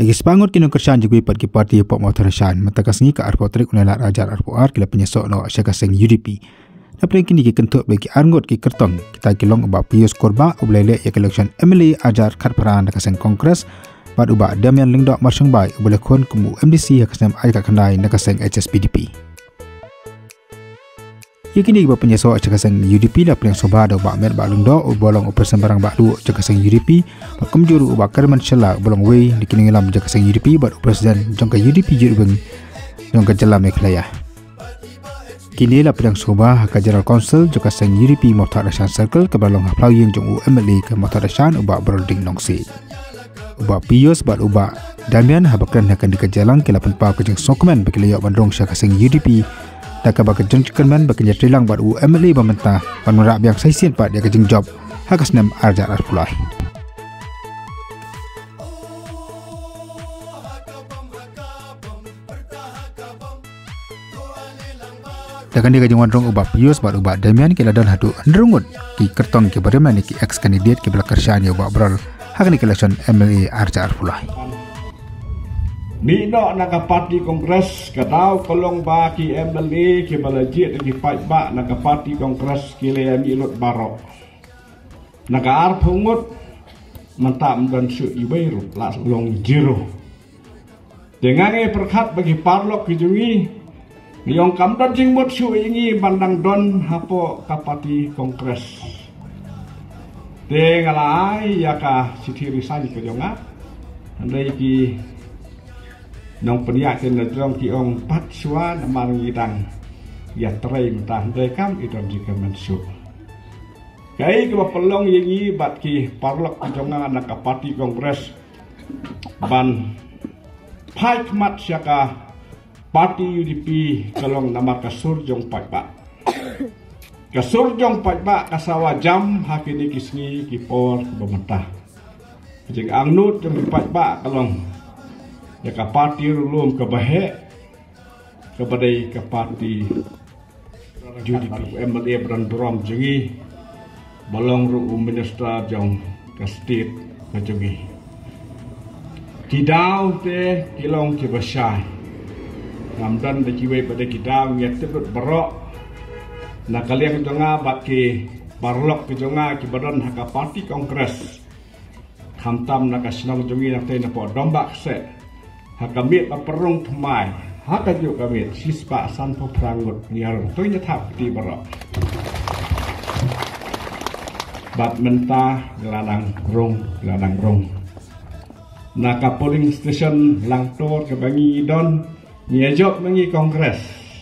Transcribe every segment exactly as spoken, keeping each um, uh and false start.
Lagi sepangut kini kerjaan juga ipat ki parti Pop Motorashan matakas ngi ka arpo trik unalat rajar arpo ar kila penyesok no syakaseng U D P. Napre kini ki kentuk bagi arngot ki kertong kita kilong ubah Pius Korba ublele ya election M L A ajar karparan nakaseng kongres bad ubah Damian Lingdok Marsang Bai ubah kon kumu M D C yakasem ai ka kandai nakaseng H S P D P. Yakini ubah penyesok syakaseng U D P la peleng soba da ubah Mer Balungdo ubolong operasi barang bakdu syakaseng U D P bak kemjuru ubah Kerman Shela ubolong wei dikini ngelam syakaseng U D P bad presiden jangka U D P jurubeng jangka jalan meklaya. Kini la pedang soba ka General Council joka seng U D P Motorashan Circle ke balong haplau yang jong U M L A ke Motorashan ubah Broding Nongsi. Ubah Pius bad ubah Damian habakran akan dikejalang ke lapan pa ke jeng sokmen bagi layok bandrong syaka seng U D P daka bagi jeng cekerman bagi nyatrilang bad U M L A bamantah pan merak biang saisian pat dia ke jeng job hakas nem arjar arpulai. Dakan dia kajang wandrong ubah Pius bad ubah Damian ke ladan hadu ndrungut ki kertong ke bariman ki ex candidate ke belakar syanya ubah brol hakan ke election M L A arja arpulai. Nino naka parti kongres kadau kolong ba ki M L A ki balajit ki fight ba naka parti kongres ki le milut barok. Naka arpungut mantam dan su iberu las long jiro. Dengan e perkat bagi parlok ki jungi Liong kamdan jing mut su ingi bandang don hapo kapati kongres. Te ngalai ya ka sithiri sai ke jonga. Andai ki nong peniak ten drong ki ong pat suan amang ngidang. Ya trei mentah andai kam idon jika mensu. Kai ke pelong ingi bat ki parlok jonga na kapati kongres. Ban pai mat syaka Parti U D P kalong nama kasur jong pajba. Kasur jong pajba kasawa jam hakini kisngi kipor kebementah. Jeng angnut jong pajba kalong ya ka parti rulum kebahe kepadai ke parti U D P M L A berandrom jengi balong ru minister jong ke state kejungi. Kidau te kilong kibasai. Namdan de kiwe pada kita ngetebut berok na kalian jonga baki barlok ke jonga ki badan haka parti kongres khamtam na kasinong jongi nak tena po dombak se haka mit perung thmai haka ju kamit sispa san po prangut niar toinya thap ti berok bat menta geladang rong geladang rong na ka polling station langtor ke bangi don Nyejok mengi kongres.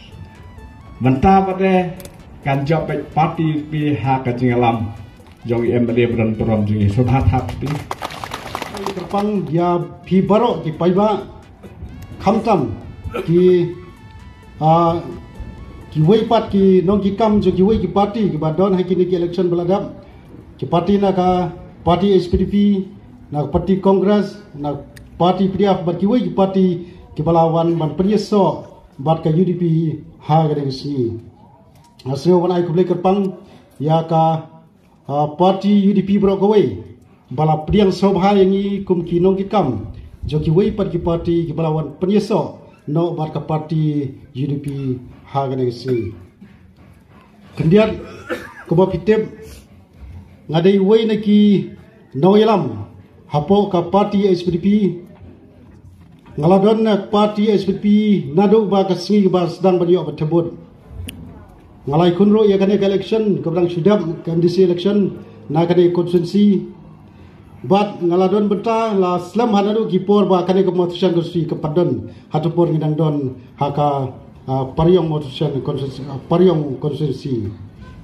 Mentah pada kan job parti pihak kecinggalam jong M L A beran perom jengi subhat hati. Terpang dia pi barok ki paiba khamtam ki ah ki weipat ki nong ki kam jo ki wei ki parti ki badon hakini ki election beladap ki parti na ka parti S P D P na parti kongres na parti P D F bat ki wei ki parti Kibalawan ban peryeso bat ka U D P ha gade si asio wan ai kuble kerpang ya ka uh, parti U D P bro kawai bala priang sobha yangi kum ki nong kikam joki wei pat ki parti kibalawan peryeso no bat ka parti U D P ha gade si kendiat kuba pitep ngadai wei naki no yalam hapo ka parti S P D P Ngaladon nak parti S P D P nado ba kasngi ba sedang banyo betebut. Ngalai kunro ya kane election kebrang sudap kandisi election na kane konstitusi. Bat ngaladon beta la slam hanadu kipor ba kane kemutusan konstitusi kepadon hatupor ngidang don haka uh, pariong mutusan konstitusi uh, pariong konstitusi.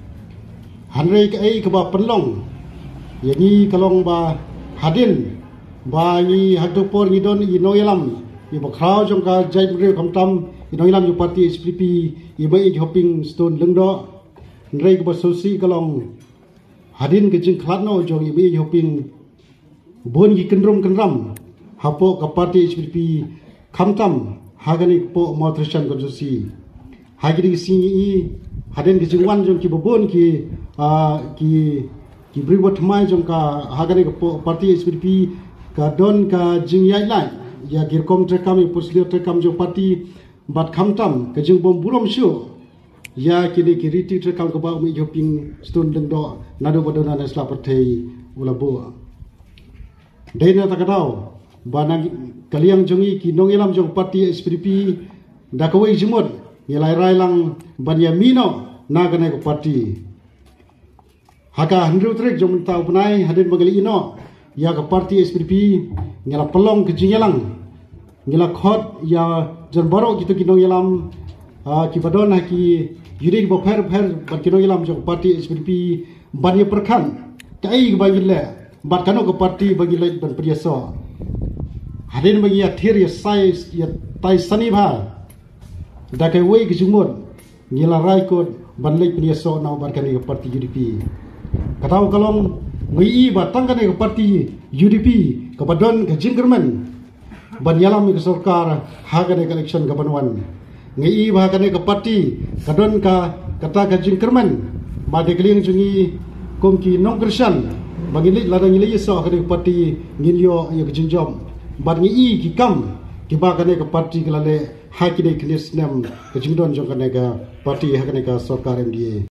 Hanrei ke ai ke ba penlong. Yani kalong ba hadin ba ni hatupor ngidon inoyalam ibu kau jongka jai beri kamtam inoyalam ju parti S P D P ibu i hopping stone lengdo nrei ke sosi kalong hadin ke jing klatno jong ibu i hopping bon ki kendrom kendram hapo ke parti S P D P kamtam hagani po motrisian konstitusi hagiri singi i hadin ke jingwan jong ki bobon ki ki ki beri wat mai jongka hagani ke po parti S P D P ka don ka jing yai lai ya girkom trekam puslio trekam jo parti bat khamtam ke jing bom burom shu ya kini kiriti trekam ke ba mi joping stun deng do nado bodona na sla partai ulabo dena takadau banang kaliang jongi ki nongilam jong parti S P D P dakawai jimut nilai railang banyamino nagane ko parti haka hendru trek jom tau penai hadin bagali ino ya ke parti S P D P ngela pelong ke jingelang ngela khot ya jan baro gitu kinong yalam ki badon ha ki yuri bo pher pher bat kinong yalam jong parti S P D P bani perkan kai bagi le bat kano ke parti bagi le ban priaso hadin bagi ya thir ya sai ya tai sani bha dakai wei ke jumut ngela rai ko ban le priaso na ban kani ke parti U D P katau kalong ngi batang kan ke parti U D P kepadon ke jingkerman ban yalam ke sarkar ha kan ke election ke banwan ngi ba kan ke parti kadon ka kata ke jingkerman ba de kling jungi komki nong kersan bagi lit ladang ngi so ke parti ngilyo ya ke jinjom ban ngi ki kam ki ba kan ke parti ke lale ha ki de knis nem ke jingdon jong kan ke parti ha kan ke sarkar M D A